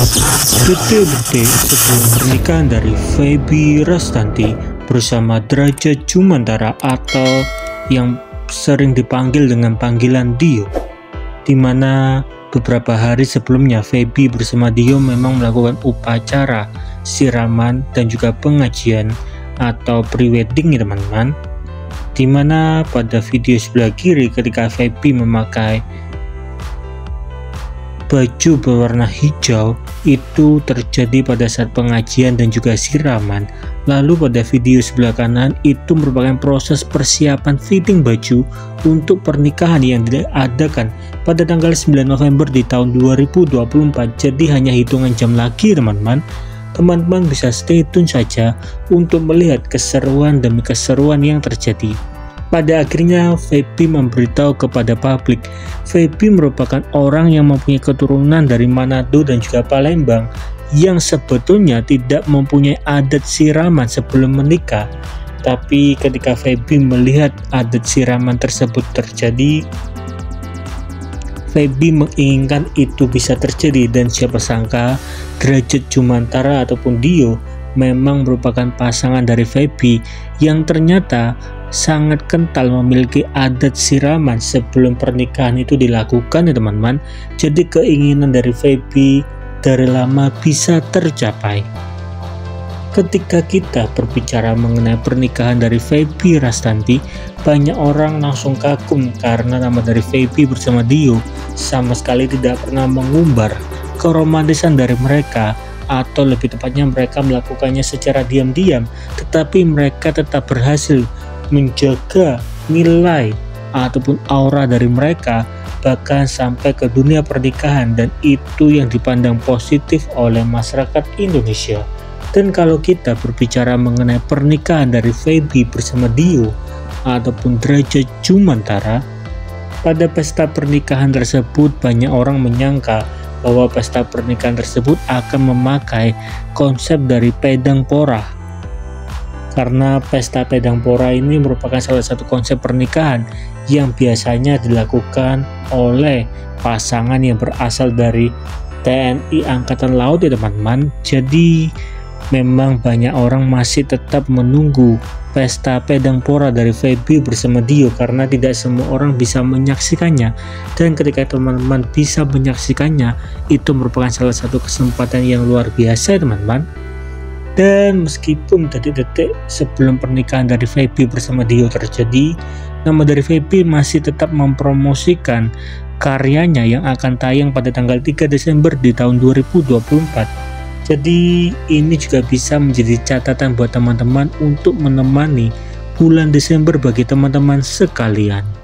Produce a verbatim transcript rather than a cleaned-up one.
Detik-detik sebelum pernikahan dari Feby Rastanti bersama Derajat Jumantara atau yang sering dipanggil dengan panggilan Dio, dimana beberapa hari sebelumnya Feby bersama Dio memang melakukan upacara siraman dan juga pengajian atau prewedding ya teman-teman, dimana pada video sebelah kiri ketika Feby memakai baju berwarna hijau itu terjadi pada saat pengajian dan juga siraman. Lalu pada video sebelah kanan itu merupakan proses persiapan fitting baju untuk pernikahan yang diadakan pada tanggal sembilan November di tahun dua ribu dua puluh empat. Jadi hanya hitungan jam lagi teman-teman. Teman-teman bisa stay tune saja untuk melihat keseruan demi keseruan yang terjadi. Pada akhirnya Feby memberitahu kepada publik, Feby merupakan orang yang mempunyai keturunan dari Manado dan juga Palembang yang sebetulnya tidak mempunyai adat siraman sebelum menikah. Tapi ketika Feby melihat adat siraman tersebut terjadi, Feby menginginkan itu bisa terjadi, dan siapa sangka Derajat Jumantara ataupun Dio memang merupakan pasangan dari Feby yang ternyata sangat kental memiliki adat siraman sebelum pernikahan itu dilakukan ya teman-teman. Jadi keinginan dari Feby dari lama bisa tercapai. Ketika kita berbicara mengenai pernikahan dari Feby Rastanti, banyak orang langsung kagum karena nama dari Feby bersama Dio sama sekali tidak pernah mengumbar keromantisan dari mereka, atau lebih tepatnya mereka melakukannya secara diam-diam, tetapi mereka tetap berhasil menjaga nilai ataupun aura dari mereka bahkan sampai ke dunia pernikahan, dan itu yang dipandang positif oleh masyarakat Indonesia. Dan kalau kita berbicara mengenai pernikahan dari Feby bersama Dio ataupun Derajat Jumantara, pada pesta pernikahan tersebut banyak orang menyangka bahwa pesta pernikahan tersebut akan memakai konsep dari Pedang Porah, karena pesta Pedang Porah ini merupakan salah satu konsep pernikahan yang biasanya dilakukan oleh pasangan yang berasal dari T N I Angkatan Laut ya teman-teman. Jadi memang banyak orang masih tetap menunggu pesta Pedang Porah dari Feby bersama Dio karena tidak semua orang bisa menyaksikannya, dan ketika teman-teman bisa menyaksikannya itu merupakan salah satu kesempatan yang luar biasa teman-teman. Dan meskipun detik-detik sebelum pernikahan dari Feby bersama Dio terjadi, nama dari Feby masih tetap mempromosikan karyanya yang akan tayang pada tanggal tiga Desember di tahun dua ribu dua puluh empat. Jadi ini juga bisa menjadi catatan buat teman-teman untuk menemani bulan Desember bagi teman-teman sekalian.